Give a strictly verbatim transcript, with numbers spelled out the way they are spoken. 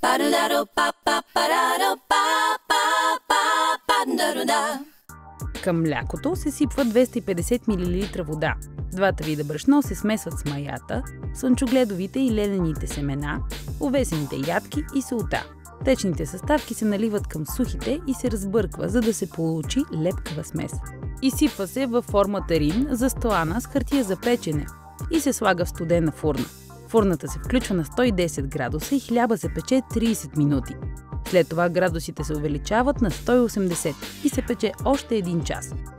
Към млякото се сипва двеста и петдесет милилитра вода. Двата вида брашно се смесват с маята, слънчогледовите и ледените семена, овесените ядки и солта. Течните съставки се наливат към сухите и се разбърква, за да се получи лепкава смес. Изсипва се във форма тарин, застлана с хартия за печене и се слага в студена фурна. Фурната се включва на сто и десет градуса и хляба се пече трийсет минути. След това градусите се увеличават на сто и осемдесет и се пече още един час.